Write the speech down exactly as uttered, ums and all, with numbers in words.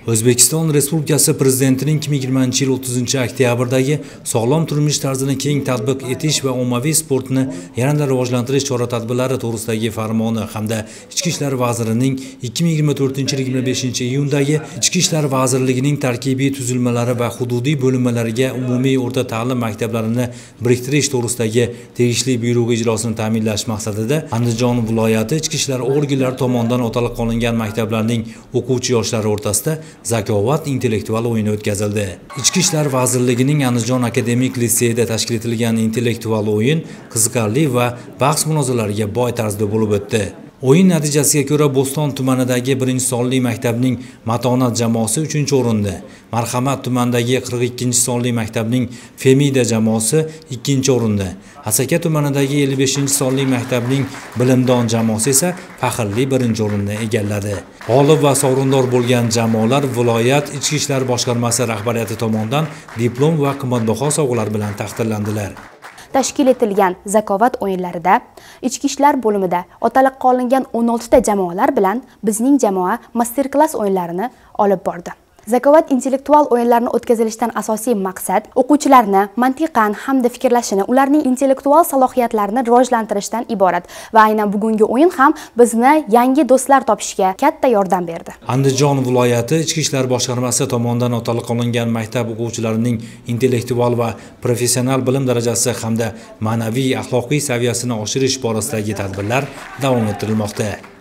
O'zbekiston Respublikasi Prezidentining ikki ming yigirmanchi yil o'ttizinchi oktyabrdagi sog'lom turmush tarzini keng tatbiq etish va ommaviy sportni yanada rivojlantirish chora-tadbirlari to'g'risidagi farmoni hamda Ichki ishlar vazirining ikki ming yigirma to'rtinchi yil yigirma beshinchi iyundagi Ichki ishlar vazirligining tarkibiy tuzilmalari va hududiy bo'linmalariga umumiy o'rta ta'lim maktablarini biriktirish to'g'risidagi tegishli buyruq ijrosini ta'minlash maqsadida Andijon viloyati ichki ishlar organlari tomonidan o'talib qolingan maktablarning o'quvchi yoshlari o'rtasida Zakovat intellektual o'yini o'tkazildi. Ichki ishlar vazirligining Andijon akademik litseyida tashkil etilgan intellektual o'yin qiziqarli va bahs-munozaralarga boy tarzda bo'lib o'tdi. O'yin natijasiga ko'ra Bo'ston tumanidagi birinchi sonli maktabning Matonat jamoasi uchinchi o'rinda, Marhamat tumanidagi qirq ikkinchi sonli maktabning Femida jamoasi ikkinchi o'rinda, Asaka tumanidagi ellik beshinchi sonli maktabning Bilimdon jamoasi esa faxrli birinchi o'rinni egalladi. G'olib va sovrindor bo'lgan jamoalar viloyat Ichki ishlar boshqarmasi rahbariyati tomonidan diplom va qimmatbaho sovg'alar bilan taqdirlandilar. Tashkil etilgan Zakovat o'yinlarida ichki ishlar bo'limida o'talib qolingan o'n olti ta jamoalar bilan bizning jamoa master-klass o'yinlarini olib bordi. Zakovat intellektual o'yinlarini o'tkazilishdan asosiy maqsad o'quvchilarni mantiqan hamda fikrlashini, ularning intellektual salohiyatlarini rivojlantirishdan iborat va aynan bugungi o'yin ham bizni yangi do'stlar topishga katta yordam berdi. Andijon viloyati Ichki ishlar boshqarmasi tomonidan o'talib qolingan maktab o'quvchilarining intellektual va professional bilim darajasi hamda ma'naviy axloqiy saviyasini oshirish borasidagi tadbirlar davom ettirilmoqda.